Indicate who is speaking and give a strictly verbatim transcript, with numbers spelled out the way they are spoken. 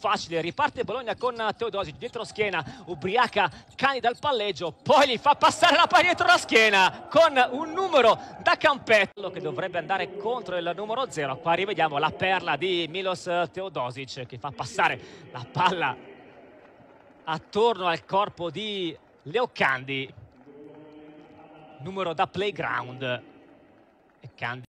Speaker 1: facile. Riparte Bologna con Teodosic dietro schiena, ubriaca Candida al palleggio, poi gli fa passare la palla dietro la schiena con un numero da campetto che dovrebbe andare contro il numero zero. Qua rivediamo la perla di Milos Teodosic che fa passare la palla attorno al corpo di Leo Candi, numero da playground. E Candi